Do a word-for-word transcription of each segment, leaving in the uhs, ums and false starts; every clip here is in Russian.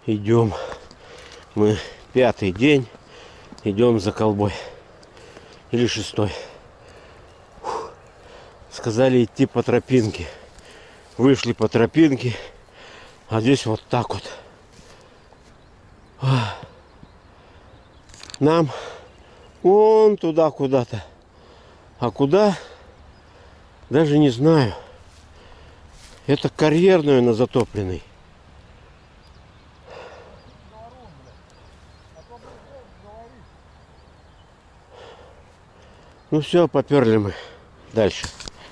Идем. Мы пятый день идем за колбой. Или шестой. Фух. Сказали идти по тропинке. Вышли по тропинке. А здесь вот так вот. Нам вон туда куда-то. А куда? Даже не знаю. Это карьер, наверное, затопленный. Ну все, поперли мы дальше.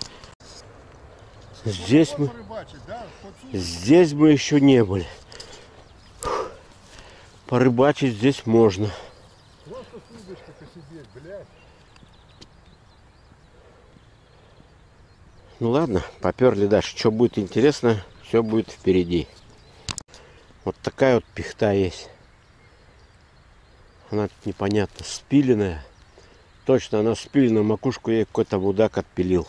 Здесь мы, здесь мы еще не были. Фух. Порыбачить здесь можно. Просто с удочкой посидеть, блядь. Ну ладно, поперли дальше. Что будет интересно, все будет впереди. Вот такая вот пихта есть. Она тут непонятно спиленная. Точно, она спилена, макушку ей какой-то мудак отпилил.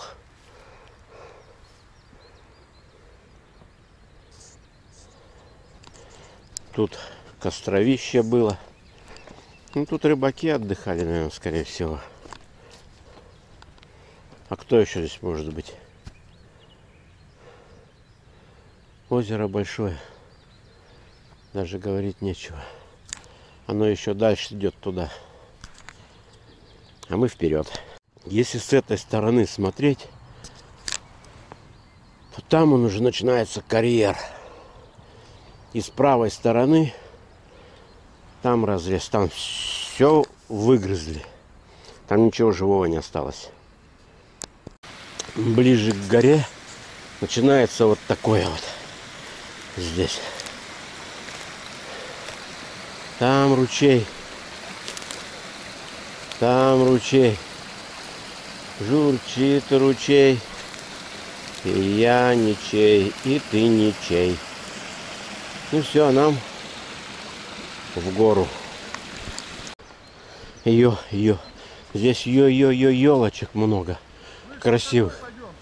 Тут костровище было. Ну, тут рыбаки отдыхали, наверное, скорее всего. А кто еще здесь может быть? Озеро большое. Даже говорить нечего. Оно еще дальше идет туда. А мы вперед. Если с этой стороны смотреть, то там он уже начинается карьер. И с правой стороны там разрез. Там все выгрызли. Там ничего живого не осталось. Ближе к горе начинается вот такое вот. Здесь. Там ручей. Там ручей. Журчит ручей. И я ничей, и ты ничей. Ну все, нам в гору. Ее, ее. Здесь ее, ее, ее елочек много. Красивых.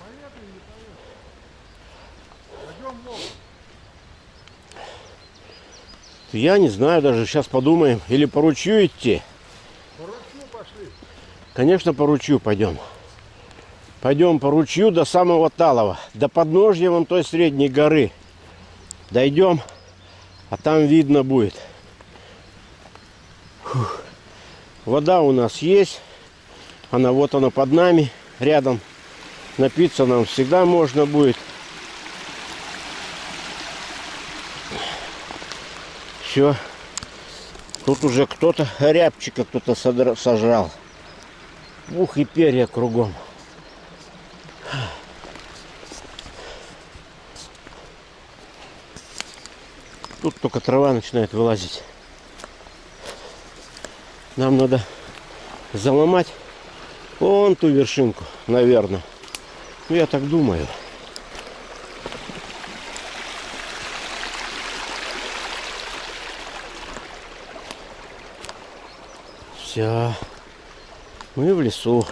Я не знаю, даже сейчас подумаем. Или по ручью идти? По ручью пошли. Конечно, по ручью пойдем. Пойдем по ручью до самого Талова. До подножья вон той средней горы. Дойдем, а там видно будет. Фух. Вода у нас есть. Она вот она под нами, рядом. Напиться нам всегда можно будет. Все. Тут уже кто-то рябчика кто-то сожрал. Ух, и перья кругом. Тут только трава начинает вылазить. Нам надо заломать вон ту вершинку, наверное. Ну, я так думаю. Все. Мы в лесу.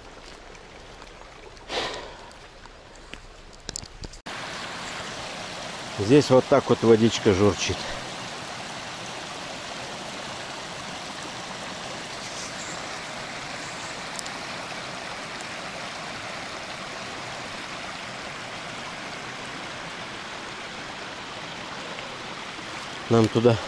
Здесь вот так вот водичка журчит. Нам туда.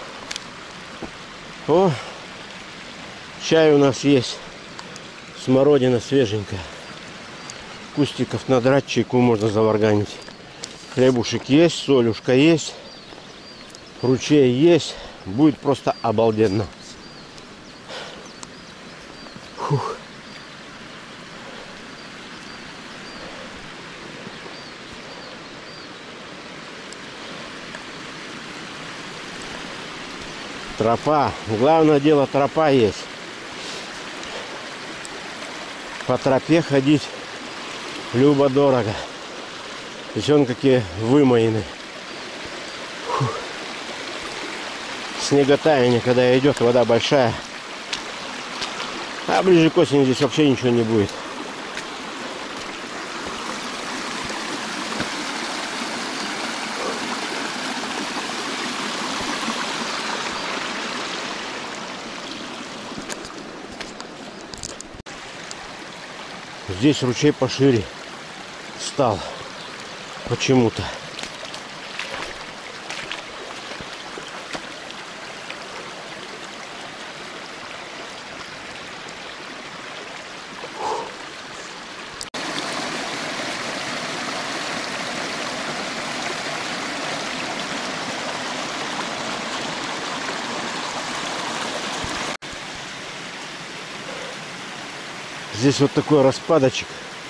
О, чай у нас есть. Смородина свеженькая. Кустиков надрать, чайку можно заварганить. Хлебушек есть, солюшка есть. Ручей есть. Будет просто обалденно. Фух. Тропа. Главное дело, тропа есть. По тропе ходить любо-дорого. Еще он какие вымоены. Фух. Снеготаяние, когда идет, вода большая. А ближе к осени здесь вообще ничего не будет. Здесь ручей пошире стал почему-то. Здесь вот такой распадочек.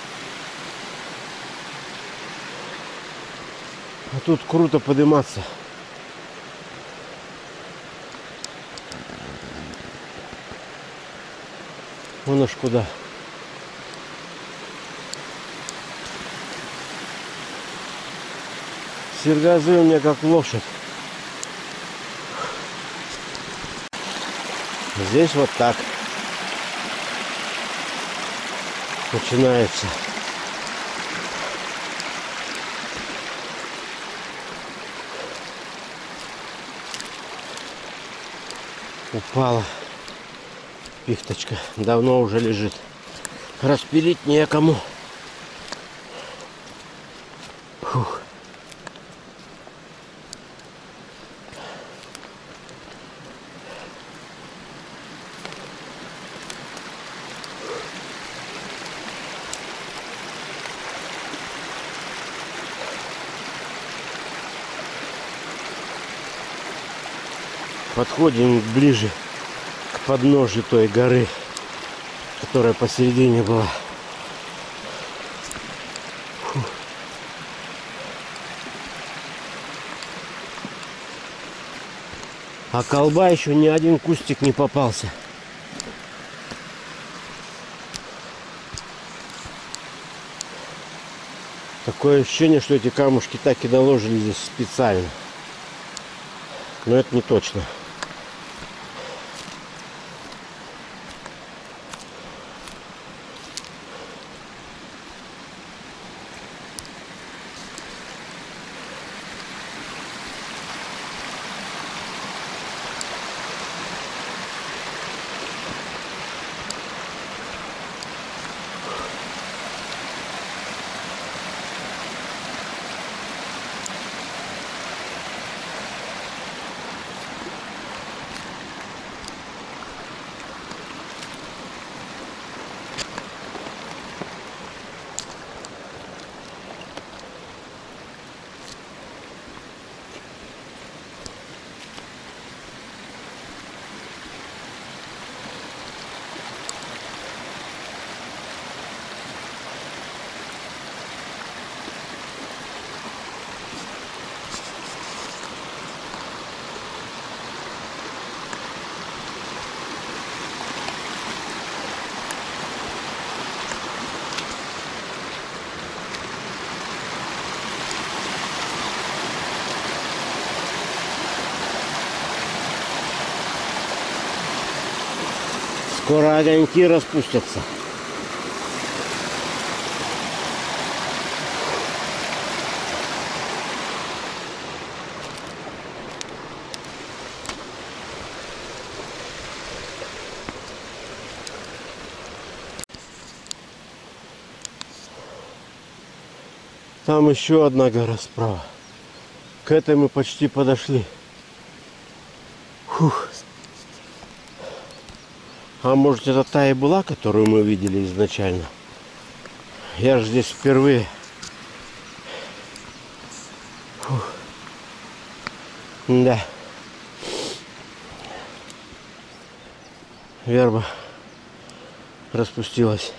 А тут круто подниматься. Вон аж куда. Сергазы у меня как лошадь. Здесь вот так начинается. Упала пихточка. Давно уже лежит. Распилить некому. Фух. Подходим ближе к подножию той горы, которая посередине была. Фу. А колба еще ни один кустик не попался. Такое ощущение, что эти камушки так и наложили здесь специально. Но это не точно. Скоро огоньки распустятся. Там еще одна гора справа. К этой мы почти подошли. Фух. А может, это та и была, которую мы видели изначально? Я же здесь впервые. Фух. Да. Верба распустилась.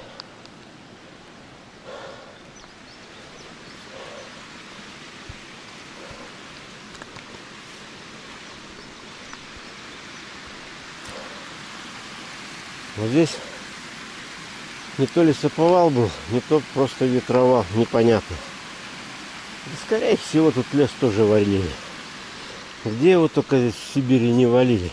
Вот здесь не то лесоповал был, не то просто ветровал, непонятно. И, скорее всего, тут лес тоже валили. Где его только здесь в Сибири не валили.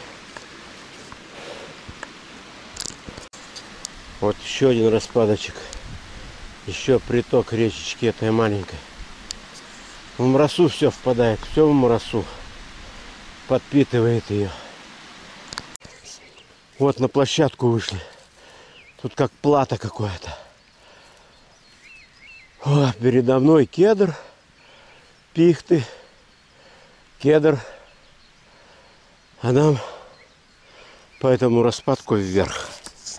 Вот еще один распадочек. Еще приток речечки этой маленькой. В Мросу все впадает, все в Мросу. Подпитывает ее. Вот на площадку вышли. Тут как плато какое-то. О, передо мной кедр, пихты, кедр. А нам по этому распадку вверх.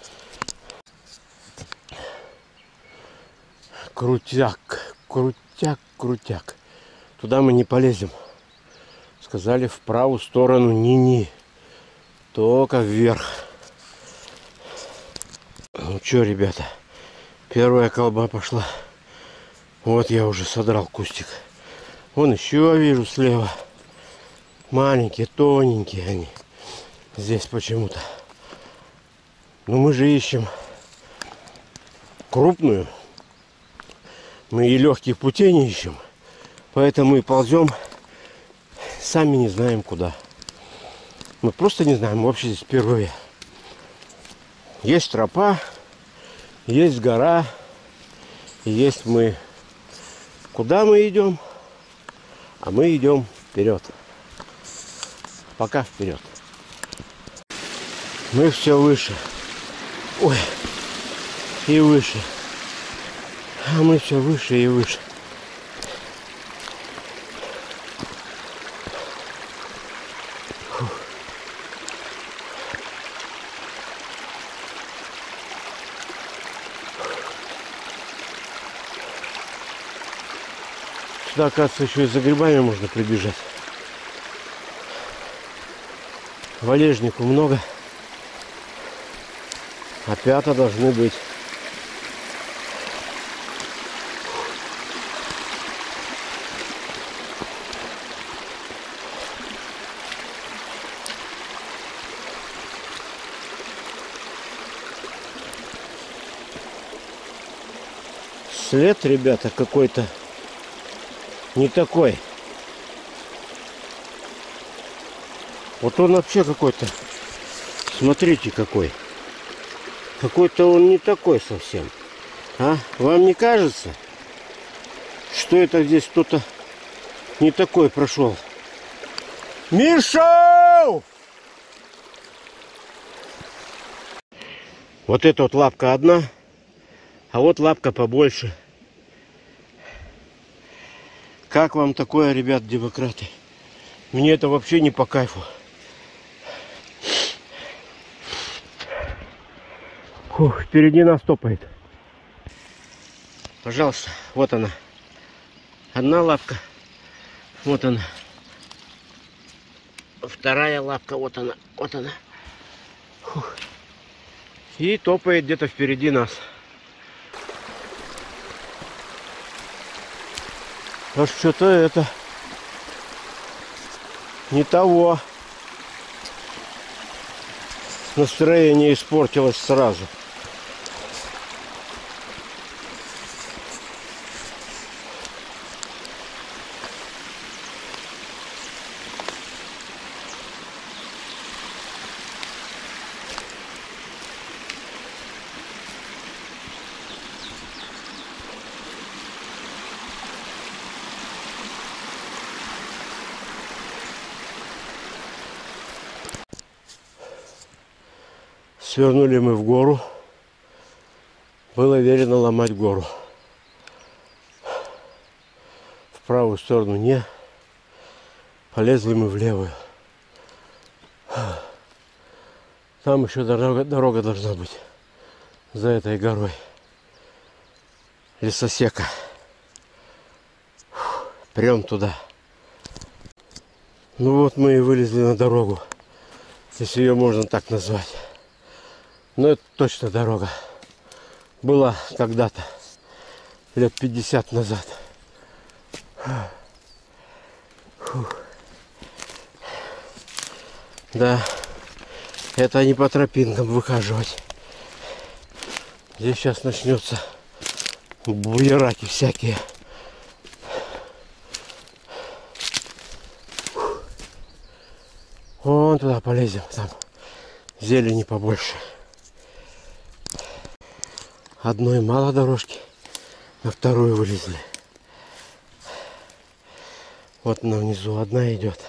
Крутяк, крутяк, крутяк. Туда мы не полезем. Сказали в правую сторону ни-ни. Только вверх. Ну что, ребята, первая колба пошла. Вот я уже содрал кустик. Вон еще вижу слева. Маленькие, тоненькие они. Здесь почему-то. Но мы же ищем крупную. Мы и легких путей не ищем. Поэтому и ползем. Сами не знаем куда. Мы просто не знаем. Вообще здесь впервые. Есть тропа. Есть гора. И есть мы. Куда мы идем? А мы идем вперед. Пока вперед. Мы все выше. Ой. И выше. А мы все выше и выше. Фух. Сюда, оказывается, еще и за грибами можно прибежать. Валежнику много. А пята должны быть. След, ребята, какой-то не такой. Вот он вообще какой-то. Смотрите, какой. Какой-то он не такой совсем. А? Вам не кажется, что это здесь кто-то не такой прошел? Миша! Вот эта вот лапка одна, а вот лапка побольше. Как вам такое, ребят, демократы? Мне это вообще не по кайфу. Фух, впереди нас топает. Пожалуйста, вот она. Одна лапка. Вот она. Вторая лапка, вот она. Вот она. Фух. И топает где-то впереди нас. А что-то это не того. Настроение испортилось сразу. Свернули мы в гору. Было велено ломать гору. В правую сторону не. Полезли мы в левую. Там еще дорога, дорога должна быть. За этой горой. Лесосека. Прям туда. Ну вот мы и вылезли на дорогу. Если ее можно так назвать. Но это точно дорога. Была когда-то, лет пятьдесят назад. Фух. Да, это не по тропинкам выхаживать. Здесь сейчас начнется буераки всякие. Вон туда полезем, там зелени побольше. Одной мало дорожки, на вторую вылезли. Вот она внизу одна идет.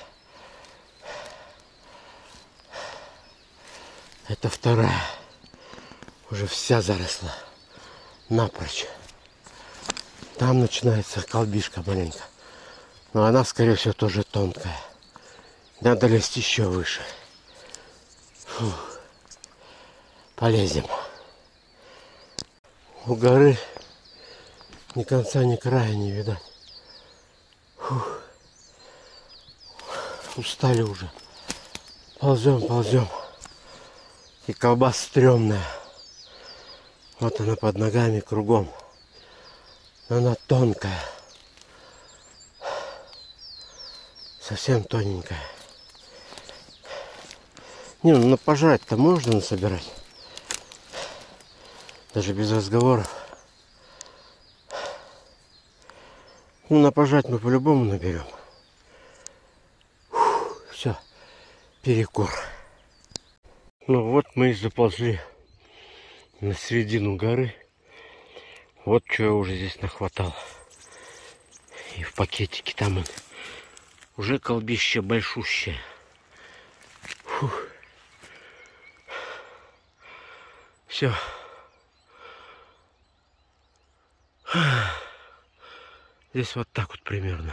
Это вторая. Уже вся заросла напрочь. Там начинается колбишка маленько. Но она, скорее всего, тоже тонкая. Надо лезть еще выше. Фу. Полезем. У горы ни конца, ни края не видать. Фу. Устали уже. Ползем, ползем. И колбаса стрёмная. Вот она под ногами кругом. Но она тонкая. Совсем тоненькая. Не, ну на пожрать-то можно насобирать. Даже без разговоров. Ну на пожрать мы по-любому наберем. Все, перекур. Ну вот мы и заползли на середину горы. Вот что я уже здесь нахватал. И в пакетике там он. Уже колбище большущее. Фух. Все. Здесь вот так вот примерно.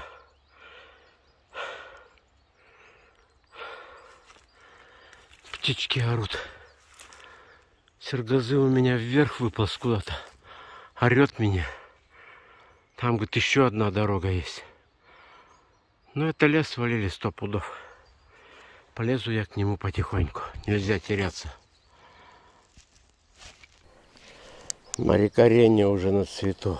Птички орут. Сергозы у меня вверх выполз куда-то. Орет меня. Там, говорит, еще одна дорога есть. Ну, это лес свалили сто пудов. Полезу я к нему потихоньку. Нельзя теряться. Марикаренья уже на цвету.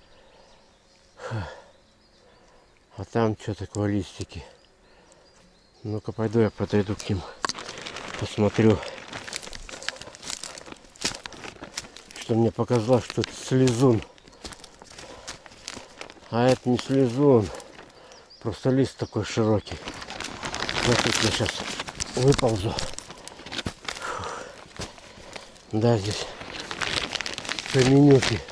А там что-то квалистики. Ну-ка, пойду я подойду к ним. Посмотрю. Что мне показалось, что это слезун. А это не слезун. Просто лист такой широкий. Смотрите, я сейчас выползу. Фух. Да, здесь каменюки.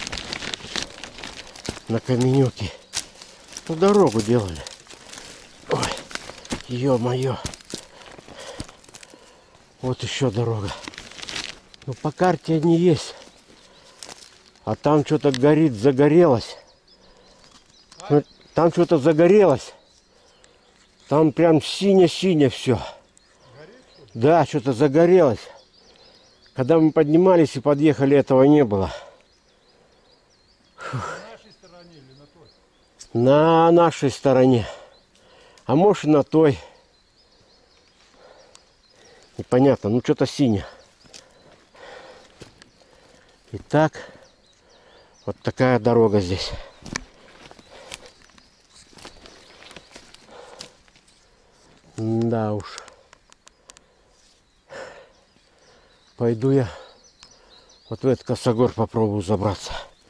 На каменюке. Ну, дорогу делали. Ой, ё-моё. Вот еще дорога. Ну, по карте они есть. А там что-то горит, загорелось. Ну, там что-то загорелось. Там прям сине-сине все. Да, что-то загорелось. Когда мы поднимались и подъехали, этого не было. Фух. На нашей стороне или на той? На нашей стороне. А может и на той. Непонятно, ну что-то синее. Итак, вот такая дорога здесь. Да уж. Пойду я вот в этот косогор попробую забраться.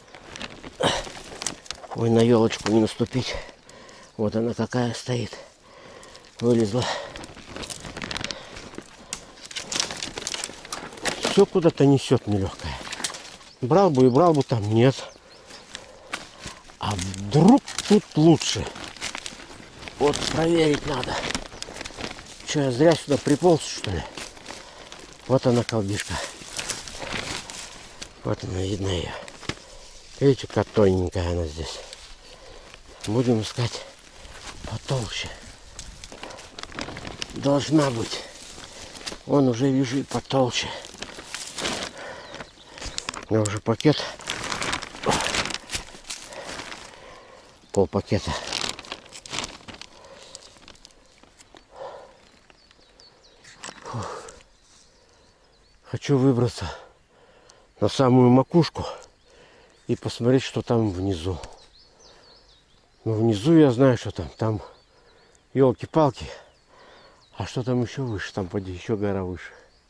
Ой, на елочку не наступить. Вот она какая стоит. Вылезла. Все куда-то несет нелегкое. Брал бы и брал бы, там нет. А вдруг тут лучше? Вот проверить надо. Что, я зря сюда приполз, что ли? Вот она, колбишка. Вот она, видно ее. Видите, как тоненькая она здесь. Будем искать потолще. Должна быть. Вон уже вижу и потолще. Я уже пакет. Пол пакета. Фух. Хочу выбраться на самую макушку и посмотреть, что там внизу. Но внизу я знаю, что там. Там елки-палки. А что там еще выше? Там поди еще гора выше.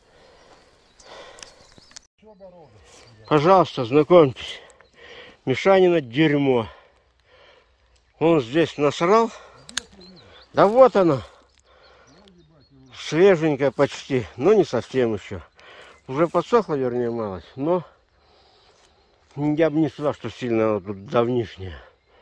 Пожалуйста, знакомьтесь. Мишанина дерьмо. Он здесь насрал. Да вот она. Свеженькая почти. Но не совсем еще. Уже подсохла, вернее, малость. Но я бы не сказал, что сильно вот тут давнишняя.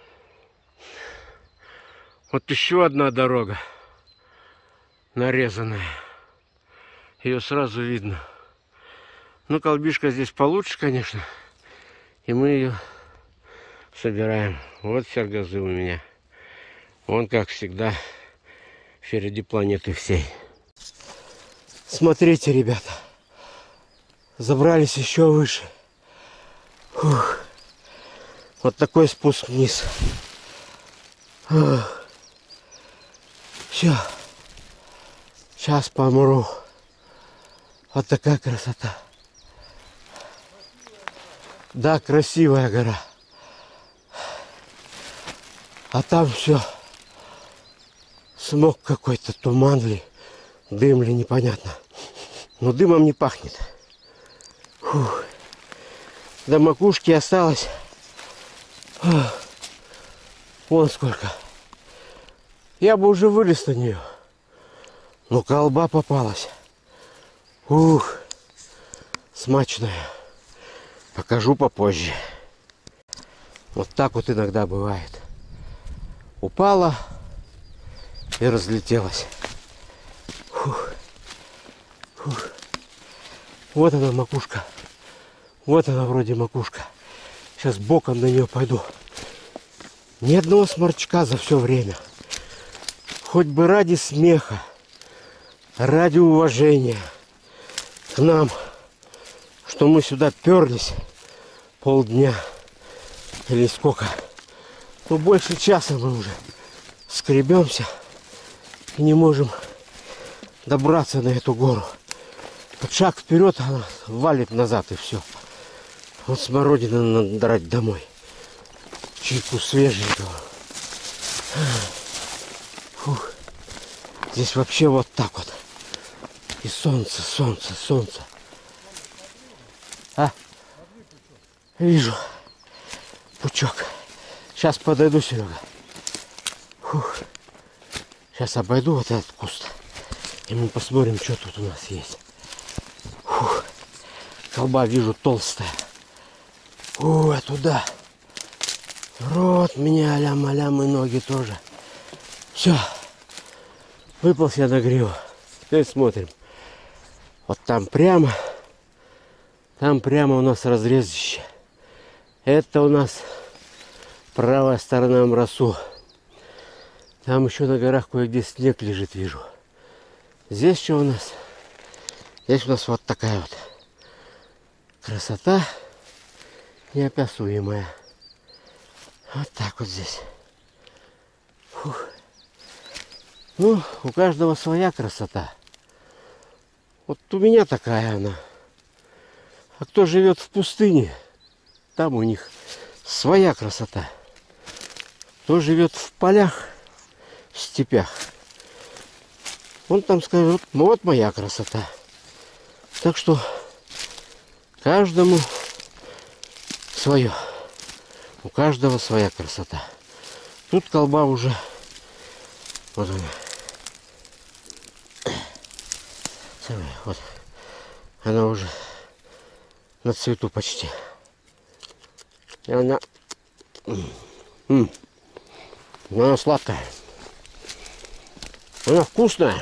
Вот еще одна дорога. Нарезанная. Ее сразу видно. Ну, колбишка здесь получше, конечно. И мы ее собираем. Вот сергозы у меня. Он, как всегда, впереди планеты всей. Смотрите, ребята. Забрались еще выше. Фух. Вот такой спуск вниз. Все. Сейчас помру. Вот такая красота. Да, красивая гора. А там все. Смог какой-то, туман ли, дым ли, непонятно. Но дымом не пахнет. Фух. До макушки осталось. Фух. Вон сколько. Я бы уже вылез на нее. Но колба попалась. Ух. Смачная. Покажу попозже. Вот так вот иногда бывает. Упала и разлетелась. Фух. Фух. Вот она макушка. Вот она вроде макушка. Сейчас боком на нее пойду. Ни одного сморчка за все время. Хоть бы ради смеха, ради уважения к нам, что мы сюда перлись полдня или сколько. Ну, больше часа мы уже скребемся и не можем добраться на эту гору. Вот шаг вперед, она валит назад и все. Вот смородину надо драть домой. Чайку свеженького. Фух. Здесь вообще вот так вот. И солнце, солнце, солнце. А? Вижу. Пучок. Сейчас подойду, Серега. Фух. Сейчас обойду вот этот куст. И мы посмотрим, что тут у нас есть. Фух. Колба вижу толстая. Ой, туда. Рот меня, алям-алям, и ноги тоже. Все. Выполз я на гриву. Теперь смотрим. Вот там прямо. Там прямо у нас разрезище. Это у нас правая сторона Мрасу. Там еще на горах кое-где снег лежит, вижу. Здесь что у нас? Здесь у нас вот такая вот красота неописуемая. Вот так вот здесь. Фух. Ну, у каждого своя красота. Вот у меня такая она. А кто живет в пустыне, там у них своя красота. Кто живет в полях, в степях, он там скажет, ну вот моя красота. Так что каждому свое. У каждого своя красота. Тут колба уже, вот она. Вот. Она уже на цвету почти. И она, м-м, она сладкая. Она вкусная.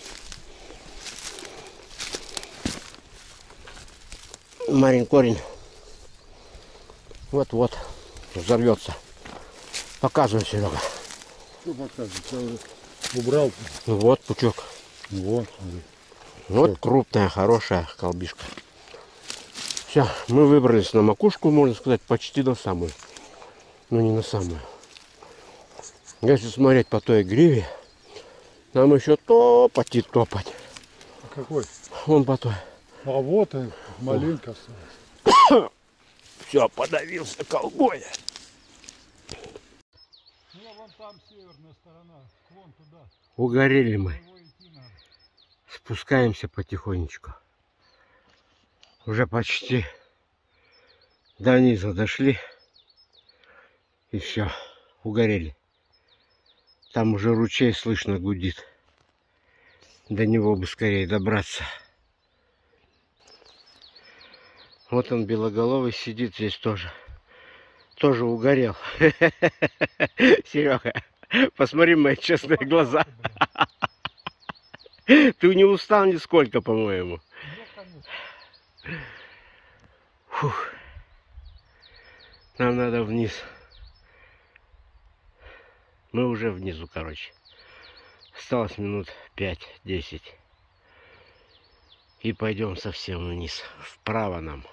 Марин корень. Вот-вот. Взорвется. Показывай, Серега. Что показывать? Я уже убрал. Вот пучок. Вот, смотри. Вот крупная, хорошая колбишка. Все, мы выбрались на макушку, можно сказать, почти на самую. Но не на самую. Если смотреть по той гриве, нам еще топать и топать. А какой? Вон по той. А вот и маленько осталось. Все, подавился колбой. Ну, вон там северная сторона, вон туда. Угорели мы. Спускаемся потихонечку. Уже почти до низа дошли. И все, угорели. Там уже ручей слышно гудит. До него бы скорее добраться. Вот он белоголовый сидит здесь тоже. Тоже угорел. Серега, посмотри мои честные глаза. Ты не устал нисколько, по-моему. Фух. Нам надо вниз. Мы уже внизу, короче. Осталось минут пять-десять. И пойдем совсем вниз. Вправо нам.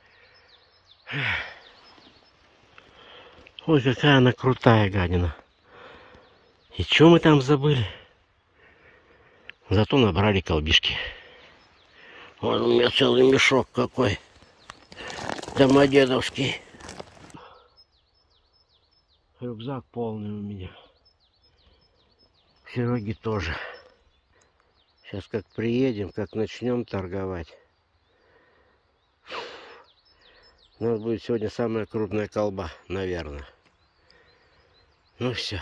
Ой, какая она крутая гадина. И что мы там забыли? Зато набрали колбишки. Вот у меня целый мешок какой. Домодедовский. Рюкзак полный у меня. Сереги тоже. Сейчас как приедем, как начнем торговать. У нас будет сегодня самая крупная колба, наверное. Ну все.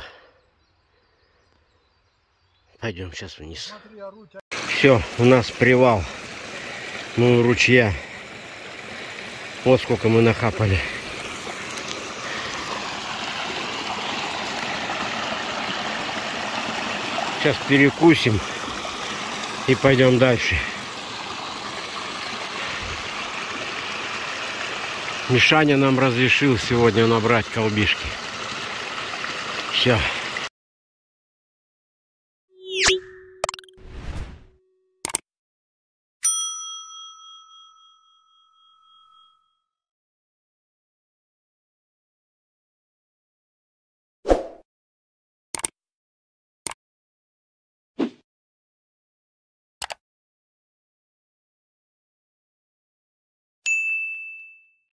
Пойдем сейчас вниз. Все, у нас привал. Мы у ручья. Вот сколько мы нахапали. Сейчас перекусим и пойдем дальше. Мишаня нам разрешил сегодня набрать колбишки. Все.